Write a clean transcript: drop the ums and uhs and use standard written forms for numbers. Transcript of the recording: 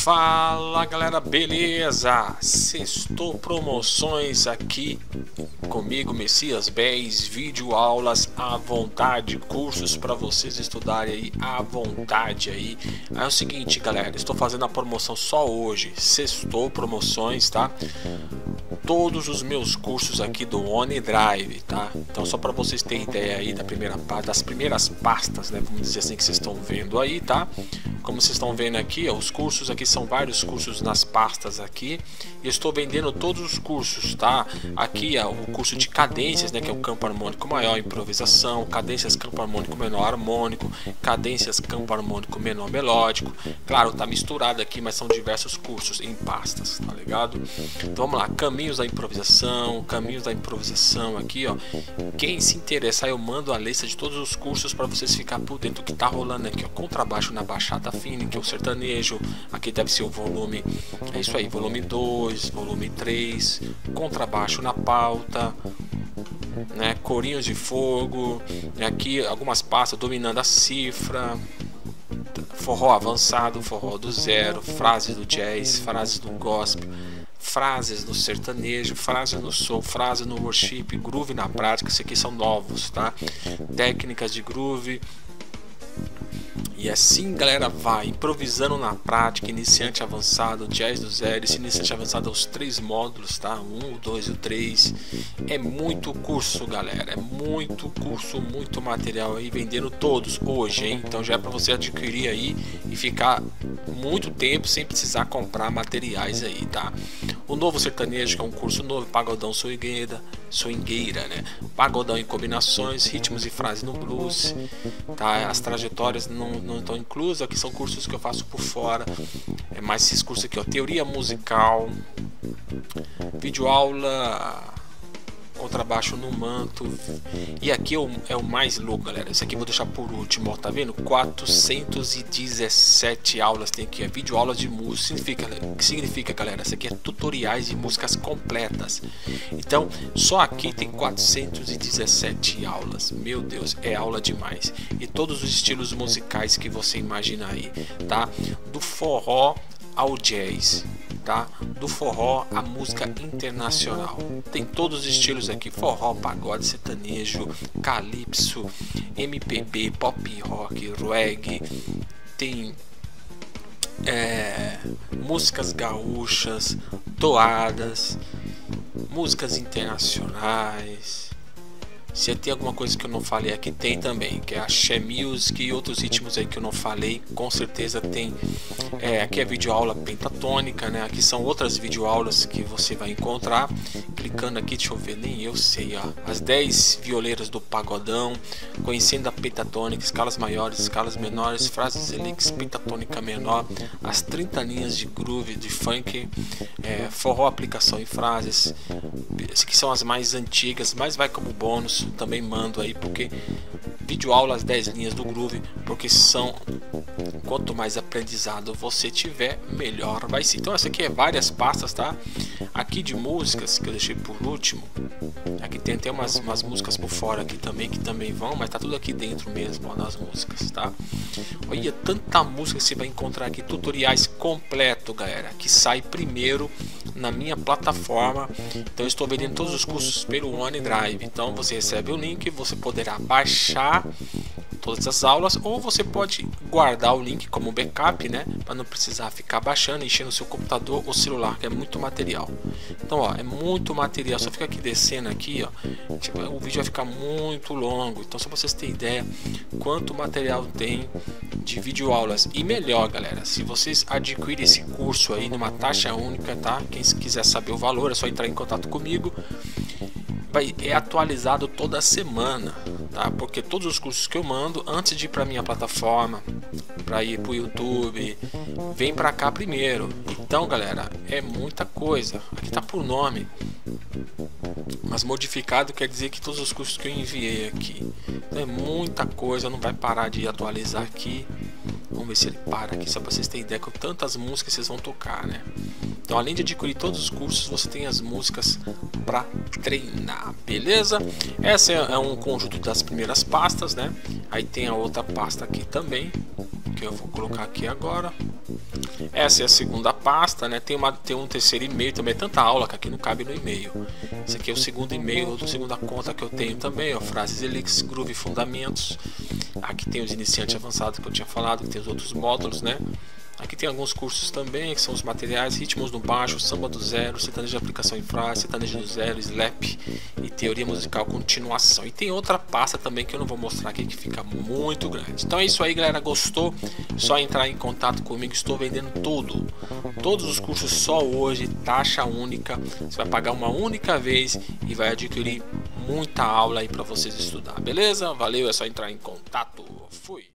Fala galera, beleza? Sextou Promoções aqui comigo, Messias Bez, vídeo aulas à vontade, cursos para vocês estudarem aí à vontade aí. É o seguinte galera, estou fazendo a promoção só hoje, Sextou Promoções, tá? Todos os meus cursos aqui do OneDrive, tá? Então só para vocês terem ideia aí da primeira parte, das primeiras pastas, né? Vamos dizer assim, que vocês estão vendo aí, tá? Como vocês estão vendo aqui, ó, os cursos aqui são vários cursos nas pastas aqui. Eu estou vendendo todos os cursos, tá? Aqui ó, o curso de cadências, né? Que é o campo harmônico maior, improvisação, cadências campo harmônico menor harmônico, cadências campo harmônico menor melódico. Claro, tá misturado aqui, mas são diversos cursos em pastas, tá ligado? Então vamos lá, caminhos da improvisação aqui, ó. Quem se interessar, eu mando a lista de todos os cursos para vocês ficar por dentro do que tá rolando aqui, ó. Contrabaixo na baixada fina, que é o sertanejo, aqui deve ser o volume, é isso aí, volume 2, volume 3, contrabaixo na pauta, né, corinhos de fogo, aqui algumas pastas dominando a cifra, forró avançado, forró do zero, frases do jazz, frases do gospel, frases no sertanejo, frases no soul, frases no worship, groove na prática. Esses aqui são novos, tá? Técnicas de groove. E assim galera, vai improvisando na prática, iniciante avançado, jazz do zero, esse iniciante avançado aos 3 módulos, tá? 1, o 2 e o 3. É muito curso galera, é muito curso, muito material aí, vendendo todos hoje, hein? Então já é para você adquirir aí e ficar muito tempo sem precisar comprar materiais aí, tá? O novo sertanejo, que é um curso novo, pagodão swingueira, né? Pagodão em combinações, ritmos e frases no blues, tá? As trajetórias não estão inclusas, aqui são cursos que eu faço por fora. É mais esses cursos aqui, ó, teoria musical, vídeo aula, contrabaixo no manto. E aqui é o mais louco galera, esse aqui eu vou deixar por último, ó, tá vendo? 417 aulas tem aqui, é vídeo aulas de música. O que significa galera? Isso aqui é tutoriais de músicas completas. Então só aqui tem 417 aulas, meu Deus, é aula demais. E todos os estilos musicais que você imagina aí, tá? Do forró ao jazz, tá? Do forró à música internacional, tem todos os estilos aqui: forró, pagode, sertanejo, calypso, MPB, pop rock, reggae, tem músicas gaúchas, toadas, músicas internacionais. Se tem alguma coisa que eu não falei aqui, tem também, que é axé music e outros ritmos aí que eu não falei, com certeza tem. Aqui é videoaula pentatônica, né? Aqui são outras videoaulas que você vai encontrar. Clicando aqui, deixa eu ver, nem eu sei, ó. As 10 violeiras do pagodão, conhecendo a pentatônica, escalas maiores, escalas menores, frases elix, pentatônica menor, as 30 linhas de groove, de funk, forró, aplicação e frases. Essas aqui são as mais antigas, mas vai como bônus. Também mando aí, porque vídeo aulas 10 linhas do groove, porque são, quanto mais aprendizado você tiver, melhor vai ser. Então essa aqui é várias pastas, tá? Aqui de músicas que eu deixei por último, aqui tem até umas músicas por fora aqui também, que também vão, mas tá tudo aqui dentro mesmo, ó, nas músicas, tá? Olha tanta música que você vai encontrar aqui, tutoriais completo galera, que sai primeiro na minha plataforma. Então eu estou vendendo todos os cursos pelo OneDrive, então você recebe o link, você poderá baixar todas as aulas, ou você pode guardar o link como backup, né, para não precisar ficar baixando, enchendo o seu computador ou celular, que é muito material. Então ó, é muito material, só fica aqui descendo aqui, ó, tipo, o vídeo vai ficar muito longo. Então só pra vocês terem ideia quanto material tem de vídeo aulas. E melhor galera, se vocês adquirem esse curso aí numa taxa única, tá? Quem quiser saber o valor é só entrar em contato comigo. É atualizado toda semana, tá? Porque todos os cursos que eu mando, antes de ir para minha plataforma, para ir para o YouTube, vem para cá primeiro. Então galera, é muita coisa. Aqui tá por nome, mas modificado quer dizer que todos os cursos que eu enviei aqui. Então é muita coisa, não vai parar de atualizar aqui. Vamos ver se ele para aqui, só para vocês terem ideia com tantas músicas vocês vão tocar, né? Então, além de adquirir todos os cursos, você tem as músicas para treinar, beleza? Essa é um conjunto das primeiras pastas, né? Aí tem a outra pasta aqui também, que eu vou colocar aqui agora. Essa é a segunda pasta, né? Tem um terceiro e-mail também, é tanta aula que aqui não cabe no e-mail. Esse aqui é o segundo e-mail, a segunda conta que eu tenho também, ó, frases Elix, Groove Fundamentos. Aqui tem os iniciantes avançados que eu tinha falado, que tem os outros módulos, né? Aqui tem alguns cursos também, que são os materiais, ritmos no baixo, samba do zero, sertanejo de aplicação em frase, sertanejo do zero, slap e teoria musical continuação. E tem outra pasta também que eu não vou mostrar aqui, que fica muito grande. Então é isso aí, galera, gostou? Só entrar em contato comigo, estou vendendo tudo. Todos os cursos só hoje, taxa única. Você vai pagar uma única vez e vai adquirir muita aula aí para vocês estudar, beleza? Valeu, é só entrar em contato. Fui!